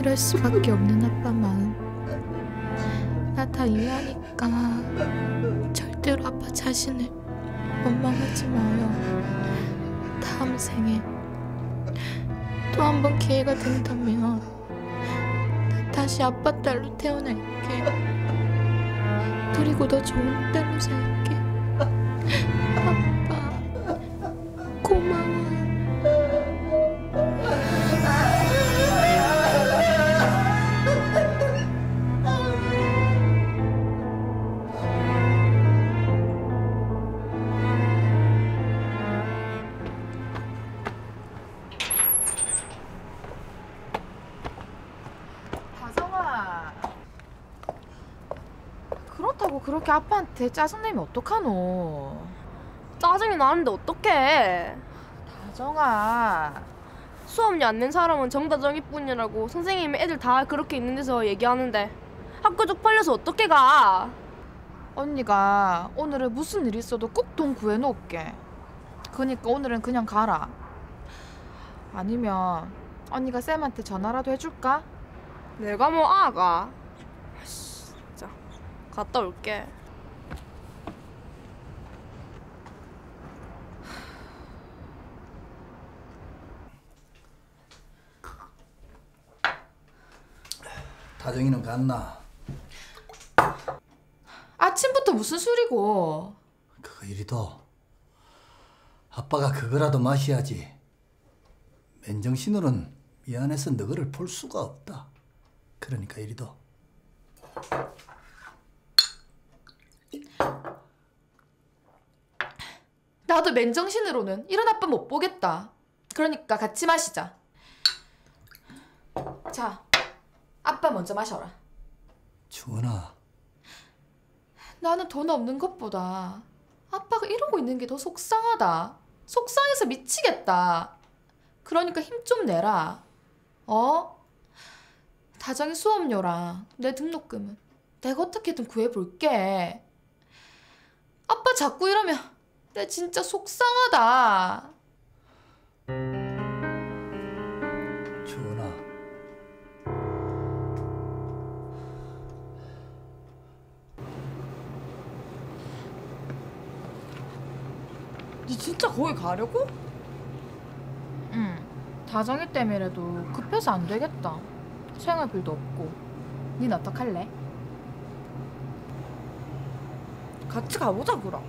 그럴 수밖에 없는 아빠 마음 나 다 이해하니까 절대로 아빠 자신을 원망하지 마요. 다음 생에 또 한 번 기회가 된다면 나 다시 아빠 딸로 태어날게. 그리고 더 좋은 딸로 살게. 아빠 고마워. 다정아, 그렇다고 그렇게 아빠한테 짜증내면 어떡하노? 짜증이 나는데 어떡해. 다정아, 수업료 안 낸 사람은 정다정이 뿐이라고 선생님이 애들 다 그렇게 있는 데서 얘기하는데 학교 쪽팔려서 어떻게 가? 언니가 오늘은 무슨 일 있어도 꼭 돈 구해놓을게. 그니까 오늘은 그냥 가라. 아니면 언니가 쌤한테 전화라도 해줄까? 내가 뭐 아가. 진짜 갔다 올게. 다정이는 갔나? 아침부터 무슨 술이고? 그거 이리도 아빠가 그거라도 마셔야지. 맨정신으로는 미안해서 너를 볼 수가 없다. 그러니까 이리도. 나도 맨정신으로는 이런 아빠 못 보겠다. 그러니까 같이 마시자. 자, 아빠 먼저 마셔라. 주은아, 나는 돈 없는 것보다 아빠가 이러고 있는 게 더 속상하다. 속상해서 미치겠다. 그러니까 힘 좀 내라. 어? 다정이 수업료랑 내 등록금은 내가 어떻게든 구해볼게. 아빠 자꾸 이러면 내 진짜 속상하다. 주은아. 니 진짜 거기 가려고? 응. 다정이 때문에라도 급해서 안 되겠다. 생활비도 없고. 닌 어떡할래? 같이 가보자 그럼.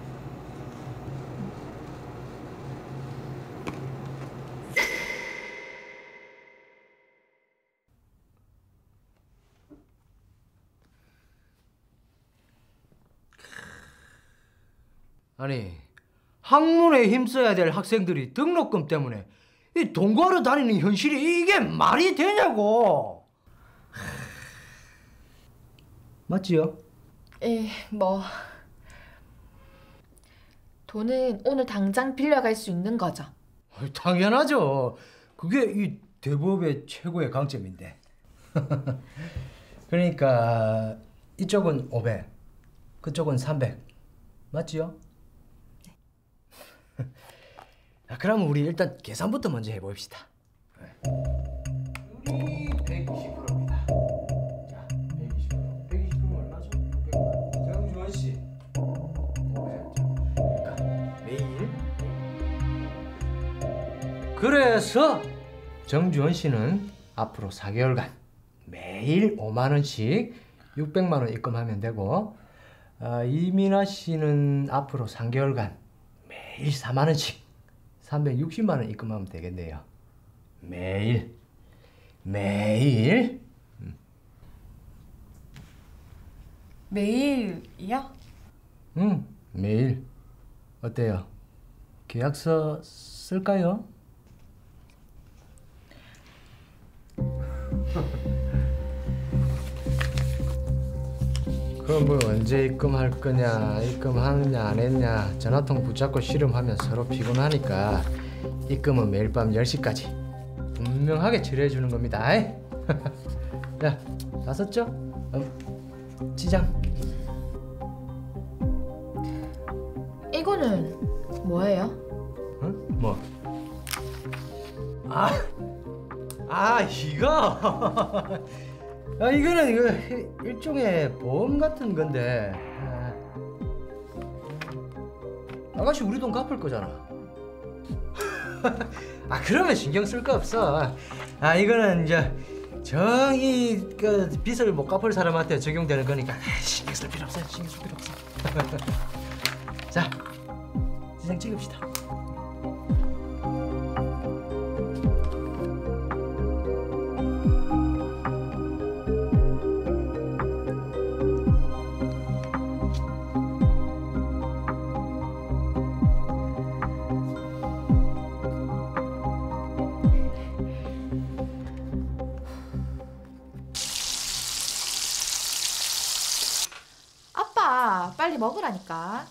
아니, 학문에 힘써야 될 학생들이 등록금 때문에 이 돈 벌어 다니는 현실이 이게 말이 되냐고. 맞지요? 뭐 돈은 오늘 당장 빌려갈 수 있는 거죠. 당연하죠. 그게 이 대부업의 최고의 강점인데. 그러니까 이쪽은 500, 그쪽은 300. 맞지요? 그럼 우리 일단 계산부터 먼저 해봅시다. 우리 120%입니다. 자, 120%. 120%면 얼마죠? 600만. 정주원 씨. 500. 그러니까 매일. 그래서 정주원 씨는 앞으로 4개월간 매일 5만 원씩 600만 원 입금하면 되고, 이민아 씨는 앞으로 3개월간 매일 4만 원씩 360만 원 입금하면 되겠네요. 매일. 매일이요? 응, 매일. 어때요? 계약서 쓸까요? 그럼 뭐 언제 입금할 거냐, 입금하느냐 안 했냐 전화통 붙잡고 씨름하면 서로 피곤하니까 입금은 매일 밤 10시까지 분명하게 처리해 주는 겁니다. 자, 다 썼죠? 지장. 이거는 뭐예요? 응? 뭐? 아 이거 아 이거는 이거 일종의 보험 같은 건데 아가씨 우리 돈 갚을 거잖아. 아 그러면 신경 쓸 거 없어. 아 이거는 이제 정이 그 빚을 못 갚을 사람한테 적용되는 거니까 신경 쓸 필요 없어요. 신경 쓸 필요 없어. 자 인생 찍읍시다. 아빠 빨리 먹으라니까.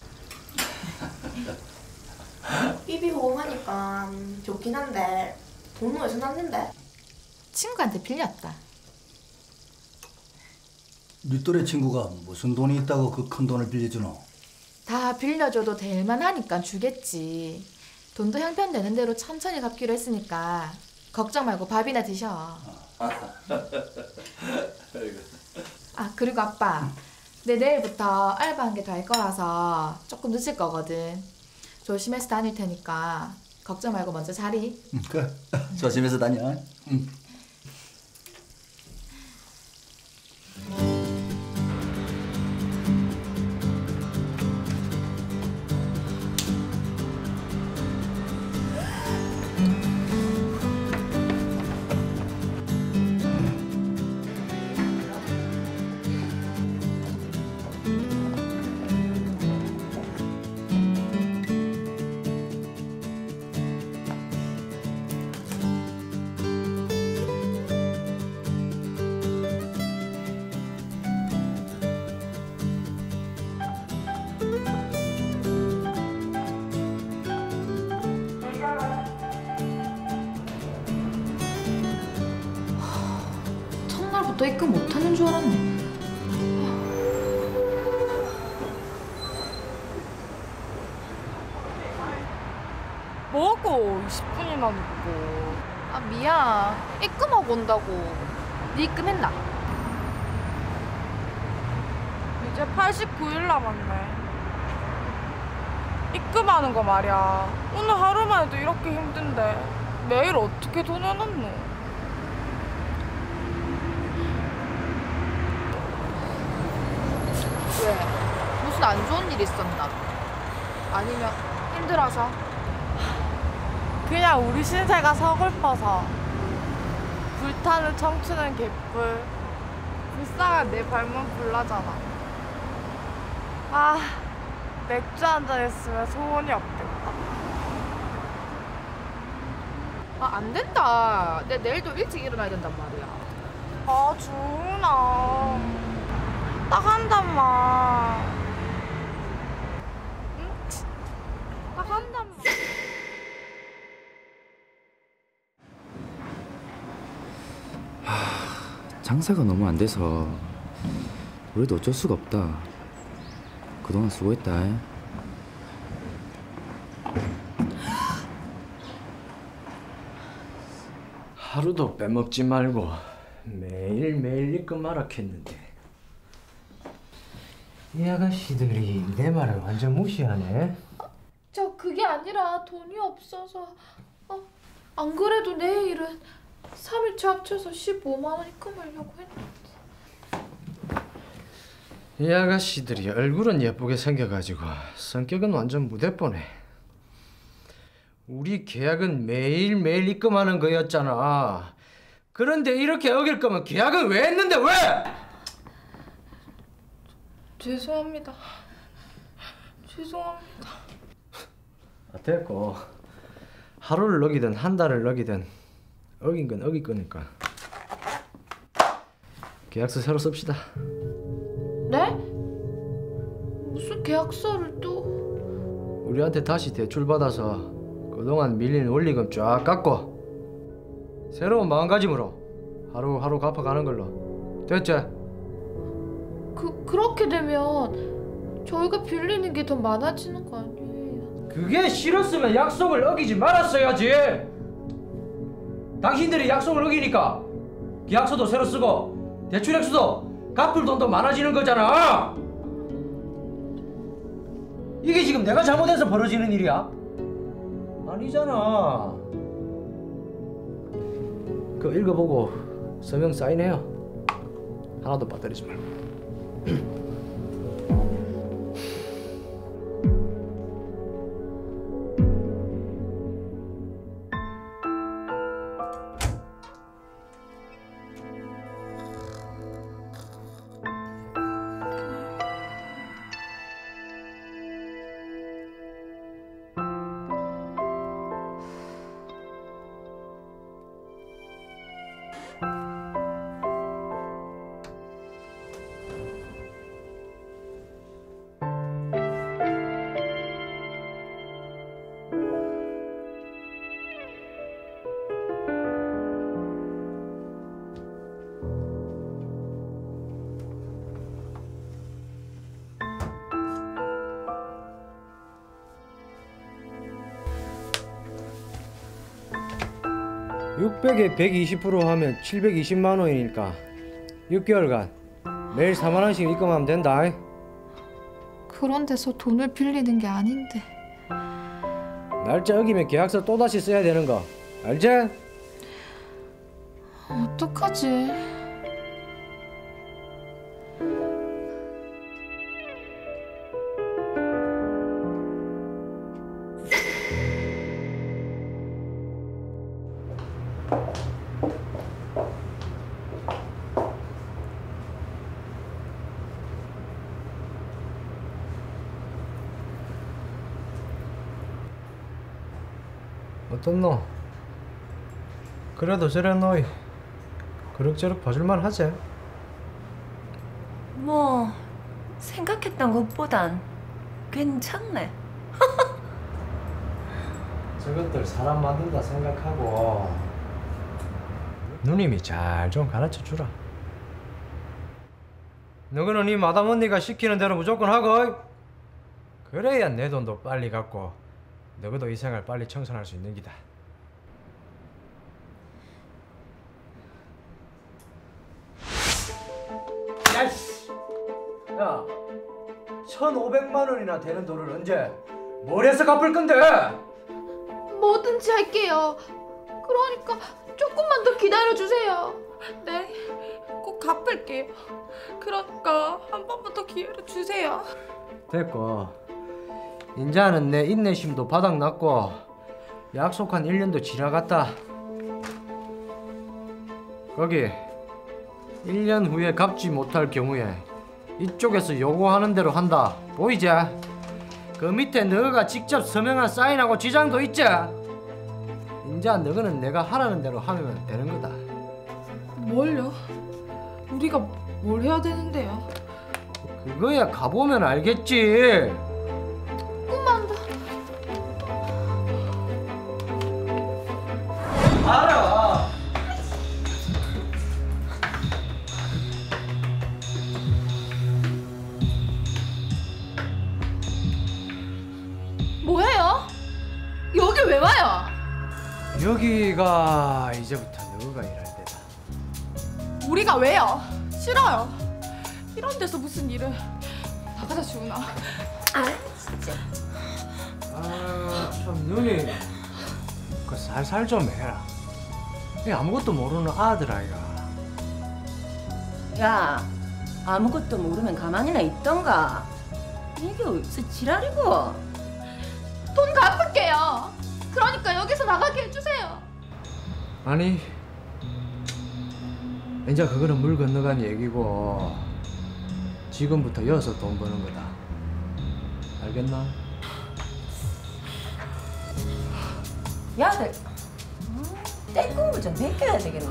삐삐호응하니까 좋긴 한데 돈은 어디서 났는데? 친구한테 빌렸다. 네 또래 친구가 무슨 돈이 있다고 그 큰 돈을 빌려주노? 다 빌려줘도 될만 하니까 주겠지. 돈도 형편되는 대로 천천히 갚기로 했으니까 걱정 말고 밥이나 드셔. 아 그리고 아빠 내 내일부터 알바 한 개 더 할 거라서 조금 늦을 거거든. 조심해서 다닐 테니까 걱정 말고 먼저 자리. 그래 조심해서 다녀. 첫날부터 입금 못하는 줄 알았네. 뭐고 20분이나 늦고. 아 미안. 입금하고 온다고. 네 입금했나? 이제 89일 남았네. 입금하는 거 말이야. 오늘 하루만 해도 이렇게 힘든데 매일 어떻게 돈 해놨노? 왜? 무슨 안 좋은 일 있었나? 아니면 힘들어서? 그냥 우리 신세가 서글퍼서. 불타는 청춘은 개뿔. 불쌍한 내 발만 불나잖아. 아, 맥주 한잔 했으면 소원이 없겠다. 아 안 된다. 내 내일도 일찍 일어나야 된단 말이야. 아, 주은아. 딱 한 잔만. 응? 딱 한 잔만. 장사가 너무 안 돼서 우리도 어쩔 수가 없다. 그동안 수고했다. 하루도 빼먹지 말고 매일매일 입금하라 했는데 이 아가씨들이 내 말을 완전 무시하네. 저 그게 아니라 돈이 없어서 안 그래도 내일은 3일치 합쳐서 15만 원 입금하려고 했는데. 이 아가씨들이 얼굴은 예쁘게 생겨가지고 성격은 완전 무대뽀네. 우리 계약은 매일매일 입금하는 거였잖아. 그런데 이렇게 어길 거면 계약은 왜 했는데 왜? 죄송합니다. 죄송합니다. 됐고 하루를 어기든 한 달을 어기든 어긴 건 어길 거니까 계약서 새로 씁시다. 네? 무슨 계약서를 또? 우리한테 다시 대출 받아서 그동안 밀린 원리금 쫙 깎고 새로운 마음가짐으로 하루하루 갚아가는 걸로. 됐지? 그렇게 되면 저희가 빌리는 게 더 많아지는 거 아니에요? 그게 싫었으면 약속을 어기지 말았어야지. 당신들이 약속을 어기니까 계약서도 새로 쓰고 대출 액수도 갚을 돈도 많아지는 거잖아. 이게 지금 내가 잘못해서 벌어지는 일이야? 아니잖아. 그거 읽어보고 서명 사인해요. 하나도 빠뜨리지 말고. (600에 120% 하면 720만 원이니까 6개월간 매일 4만 원씩 입금하면 된다. 그런 데서 돈을 빌리는 게 아닌데. 날짜 어기면 계약서 또다시 써야 되는 거 알지? 어떡하지? 어떻노? 그래도 저래 너희 그럭저럭 봐줄만 하지? 뭐 생각했던 것보단 괜찮네. 저것들 사람 만든다 생각하고 누님이 잘 좀 가르쳐주라. 너희는 이 마담 언니가 시키는 대로 무조건 하고, 그래야 내 돈도 빨리 갚고 너희도 이 생활 빨리 청산할 수 있는 기다. 야이씨! 야, 1,500만 원이나 되는 돈을 언제 뭘 해서 갚을 건데? 뭐든지 할게요. 그러니까 조금만 더 기다려주세요. 네, 꼭 갚을게요. 그러니까 한 번만 더 기회를 주세요. 됐고, 인자는 내 인내심도 바닥났고 약속한 1년도 지나갔다. 거기 1년 후에 갚지 못할 경우에 이쪽에서 요구하는 대로 한다. 보이지? 그 밑에 너가 직접 서명한 사인하고 지장도 있지? 인자 너는 내가 하라는 대로 하면 되는 거다. 뭘요? 우리가 뭘 해야 되는데요? 그거야 가보면 알겠지. 조금만 더. 알아. 뭐예요? 여기 왜 와요? 여기가 이제부터 너가 일할 때다. 우리가 왜요? 싫어요. 이런 데서 무슨 일을. 나가자 주은아. 참 누님 그 살살 좀 해라. 이 아무것도 모르는 아들 아이가. 야, 아무것도 모르면 가만히나 있던가. 이게 어디서 지랄이고. 돈 갚을게요. 그러니까 여기서 나가게 해주세요. 아니 이제 그거는 물 건너간 얘기고 지금부터 여기서 돈 버는 거다. 알겠나? 야들, 떼꾸물 좀 벗겨야 되겠네.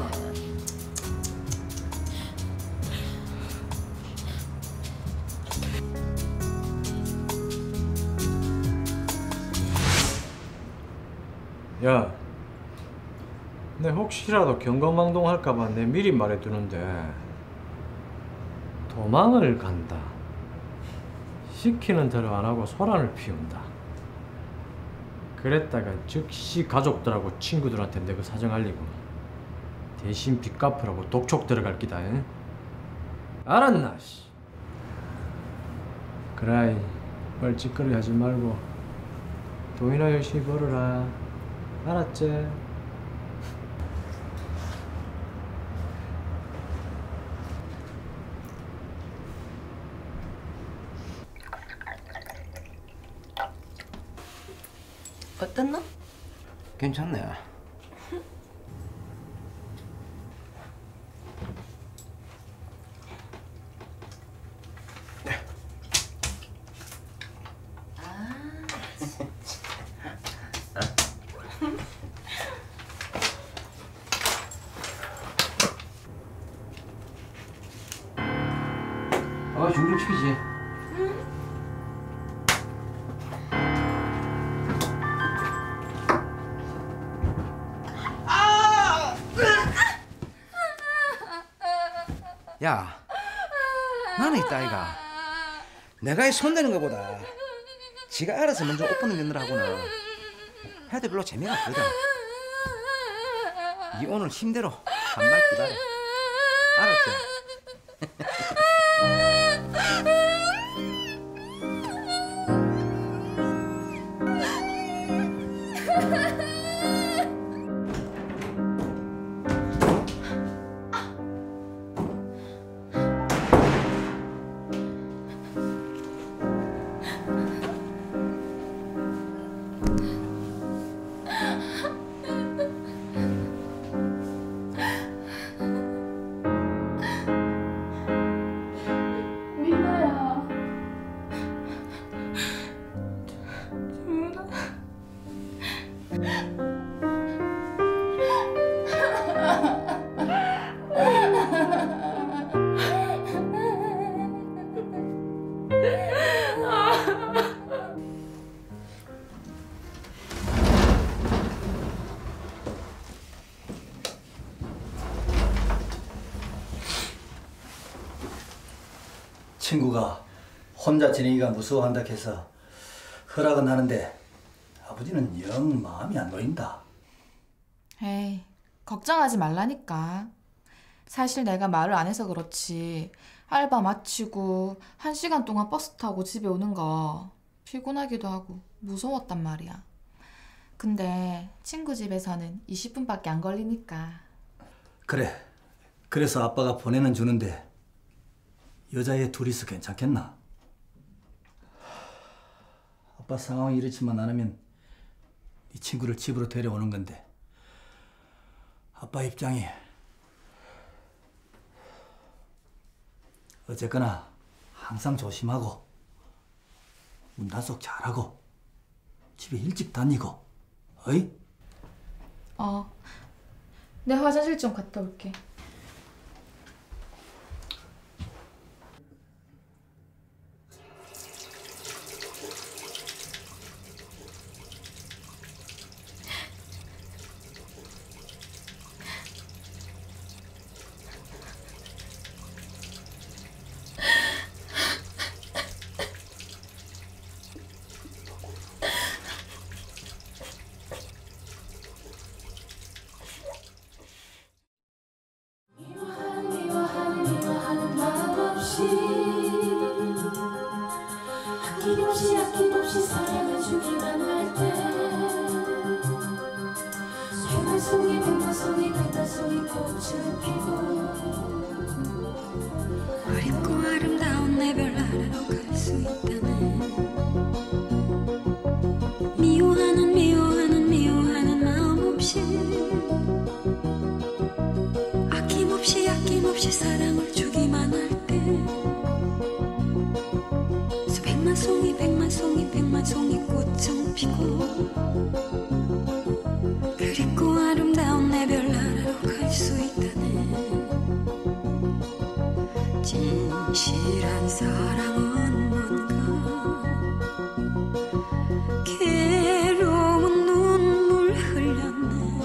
야, 내 혹시라도 경거망동 할까봐 내 미리 말해두는데 도망을 간다. 시키는 대로 안 하고 소란을 피운다. 그랬다가 즉시 가족들하고 친구들한테 내 그 사정 알리고 대신 빚 갚으라고 독촉 들어갈 기다. 응? 알았나? 씨. 그래, 뻘짓거리 하지 말고 돈이나 열심히 벌어라. 알았지? 어떻노? 괜찮네. 좀 시키지. 야, 나는 있다 아이가. 내가 손대는 것보다 지가 알아서 먼저 옷 벗는 견느라 하고는 해도 별로 재미가 없거든. 이 오늘 힘대로 한 말 기다려. 알았지? 친구가 혼자 지내기가 무서워한다 해서 허락은 하는데 아버지는 영 마음이 안 놓인다. 에이, 걱정하지 말라니까. 사실 내가 말을 안 해서 그렇지 알바 마치고 1시간 동안 버스 타고 집에 오는 거 피곤하기도 하고 무서웠단 말이야. 근데 친구 집에서는 20분밖에 안 걸리니까. 그래, 그래서 아빠가 보내는 주는데 여자애 둘이서 괜찮겠나? 아빠 상황이 이렇지만 않으면 네 친구를 집으로 데려오는 건데 아빠 입장이 어쨌거나 항상 조심하고 문 단속 잘하고 집에 일찍 다니고 어이? 내 화장실 좀 갔다 올게. 아낌없이 사랑을 주기만 할 때 백마송이 꽃을 피고 어렵고 아름다운 내 별 아래로 갈 수 있다네. 미워하는 마음 없이 아낌없이 사랑을 주기만 할 때 백만 송이 꽃은 피고 그립고 아름다운 내 별 아래로 갈 수 있다네. 진실한 사랑은 뭔가 괴로운 눈물 흘렸네.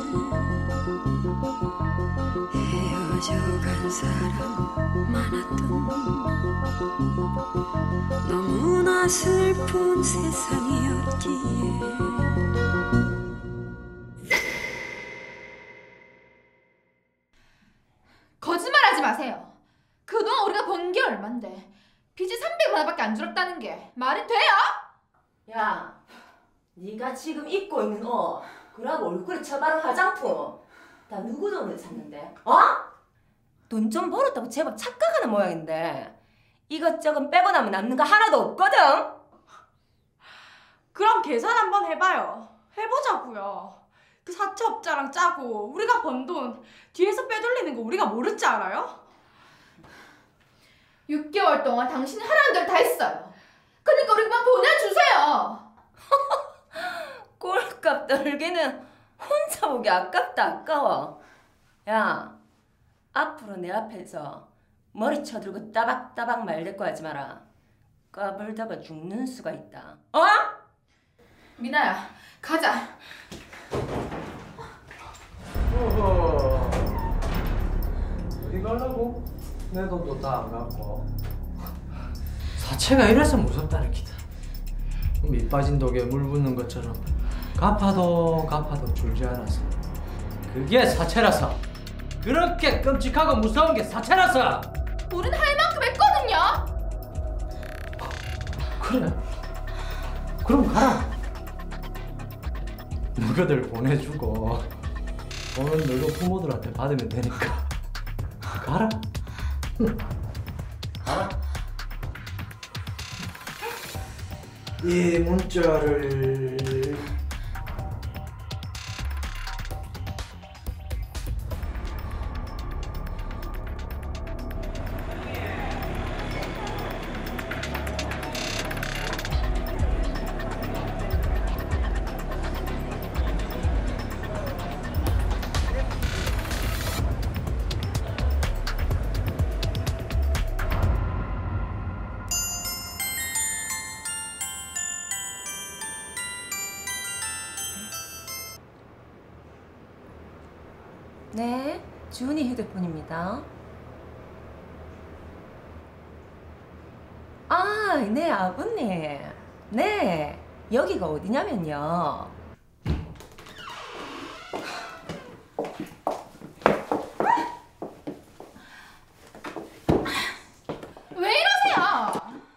헤어져간 사람 많았던 너무나 슬픈 세상이었기에 많은데 빚이 300만 원밖에 안 줄었다는 게 말이 돼요? 야, 네가 지금 입고 있는 옷, 그러고 얼굴에 쳐바른 화장품 다 누구 돈으로 샀는데? 어? 돈 좀 벌었다고 제법 착각하는 모양인데 이것저것 빼고 나면 남는 거 하나도 없거든? 그럼 계산 한번 해봐요. 해보자고요. 그 사채업자랑 짜고 우리가 번 돈 뒤에서 빼돌리는 거 우리가 모를 줄 알아요? 6개월 동안 당신이 하라는 대로 다 했어요. 그러니까 우리 그만 보내주세요. 꼴값 떨기는 혼자 보기 아깝다 아까워. 야, 앞으로 내 앞에서 머리 쳐들고 따박따박 말대꾸 하지 마라. 까불다가 죽는 수가 있다. 어? 미나야, 가자. 어허. 어디 가려고? 내 돈도 다 안 갖고. 사채가 이래서 무섭다는 기다. 밑 빠진 독에 물 붓는 것처럼 갚아도 줄지 않아서. 그게 사채라서. 그렇게 끔찍하고 무서운 게 사채라서. 우린 할 만큼 했거든요. 그래. 그럼 가라. 너희들 보내주고 돈은 너희 부모들한테 받으면 되니까 가라. 가라. 이 문자를 네, 주은이 휴대폰입니다. 아, 네, 아버님. 네, 여기가 어디냐면요. 왜 이러세요?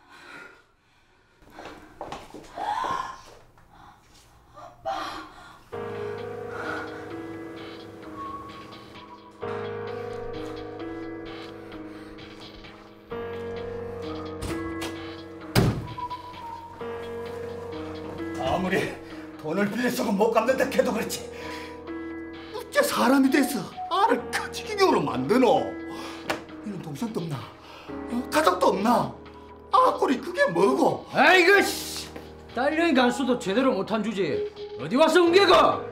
아무리 돈을 빌려서고 못 갚는다 해도 그렇지 어째 사람이 돼서 알을 커지기경으로 만드노? 이런 동생도 없나? 가족도 없나? 꼴이 그게 뭐고? 아이고 씨. 딸려인 간수도 제대로 못한 주제 어디 와서 옮겨가?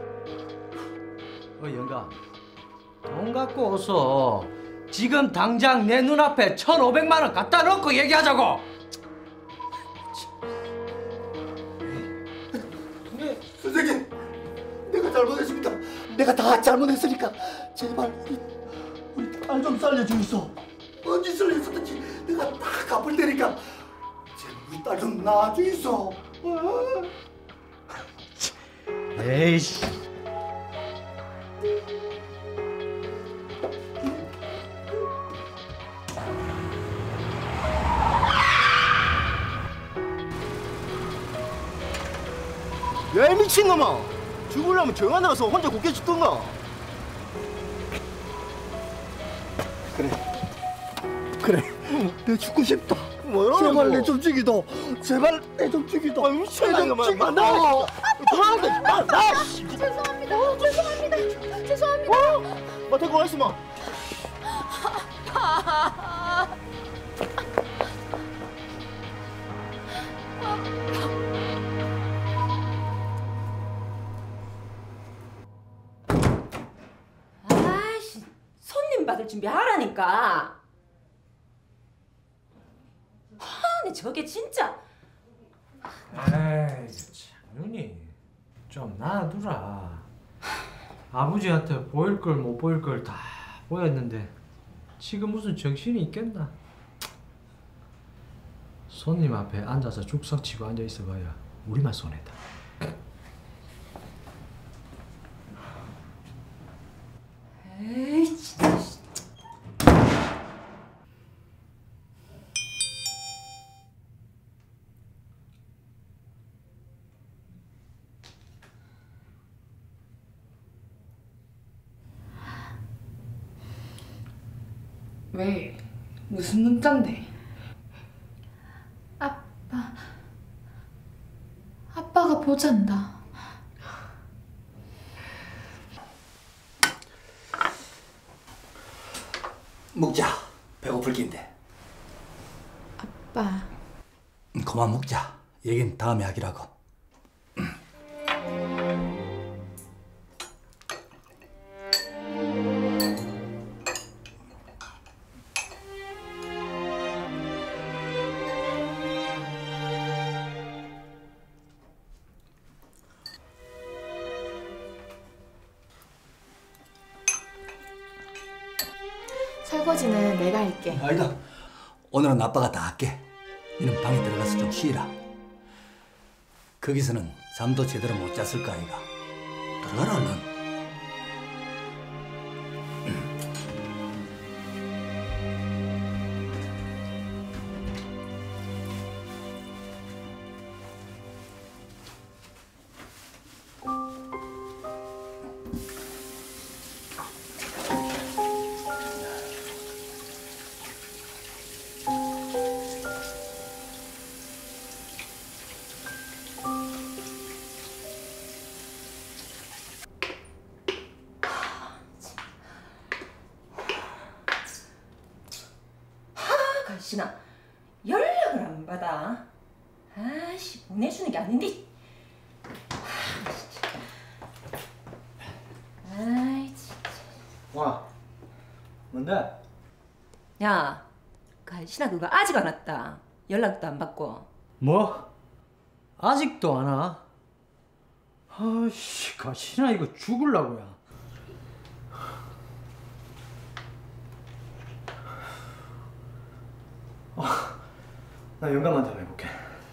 영감 돈 갖고 어서 지금 당장 내 눈앞에 1,500만 원 갖다 놓고 얘기하자고. 선생님, 내가 잘못했습니다. 내가 다 잘못했으니까 제발 우리 딸 좀 살려주이소. 뭔 짓을 했었든지 내가 다 갚을 테니까 제발 우리 딸 좀 낳아주이소. 에이씨. 야, 이 미친놈아! 죽으려면 정하나 가서 혼자 굳게 죽던가. 그래, 내 죽고 싶다. 뭐라고? 제발 내 좀 죽이도. 제발 내 좀 죽이도. 미친놈아, 이거 죽이도. 나! 죄송합니다. 죄송합니다. 뭐 데리고 와 있어, 마. 아이씨, 손님 받을 준비하라니까. 아니, 저게 진짜. 에이, 장윤이 좀 놔두라. 아버지한테 보일 걸 못 보일 걸 다 보였는데 지금 무슨 정신이 있겠나? 손님 앞에 앉아서 죽석 치고 앉아 있어봐야 우리만 손해다. 에이, 진짜. 왜? 무슨 문자인데? 아빠가 보잔다. 먹자. 배고플 긴데. 아빠. 그만 먹자. 얘긴 다음에 하기라고. 설거지는 내가 할게. 아니다. 오늘은 아빠가 다 할게. 너는 방에 들어가서 좀 쉬라. 거기서는 잠도 제대로 못 잤을 거 아이가. 들어가라 얼른. 갈신아, 연락을 안 받아. 아씨, 보내주는 게 아닌데. 아이 진짜. 와, 뭔데? 야, 갈신아 그거 아직 안 왔다. 연락도 안 받고. 뭐? 아직도 안 와? 아씨, 가시나 이거 죽을라고야. 나 영감한테 한번 해볼게.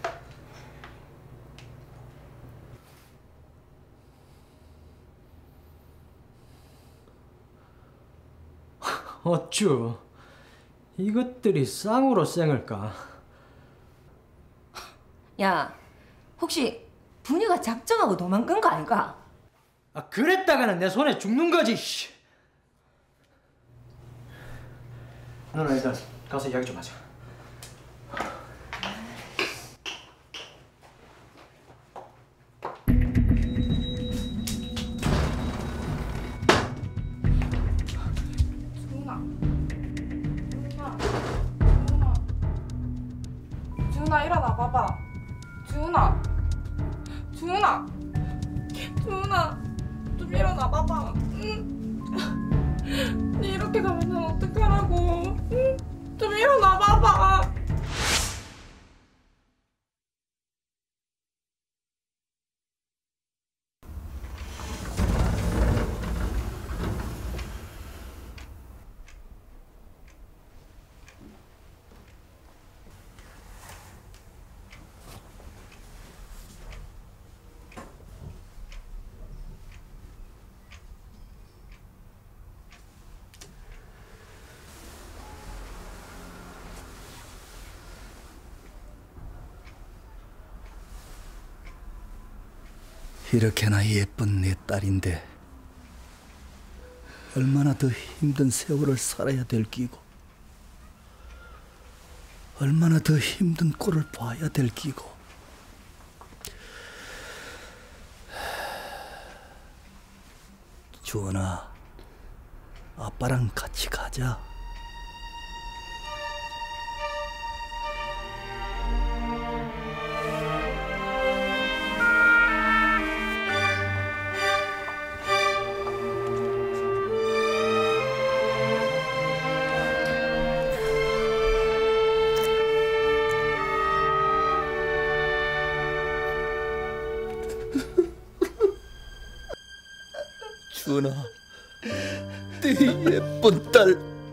어쭈, 이것들이 쌍으로 쌩을까? 야, 혹시 분유가 작정하고 도망간 거 아닌가? 아, 그랬다가는 내 손에 죽는 거지. 씨. 너는 일단 가서 이야기 좀 하자. 주은아 일어나 봐봐. 주은아 좀 일어나 봐봐. 응? 니 이렇게 가면 난 어떡하라고. 응? 좀 일어나 봐봐. 이렇게나 예쁜 내 딸인데 얼마나 더 힘든 세월을 살아야 될 끼고 얼마나 더 힘든 꼴을 봐야 될 끼고. 주원아, 아빠랑 같이 가자. 주원아, 내 예쁜 딸.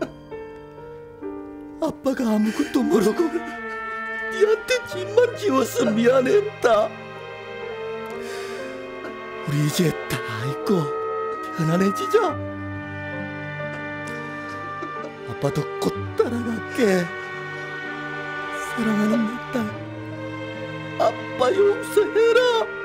아빠가 아무것도 모르고 니한테 짓만 지워서 미안했다. 우리 이제 다 잊고 편안해지자. 아빠도 곧 따라갈게. 사랑하는 내 딸, 아빠 용서해라.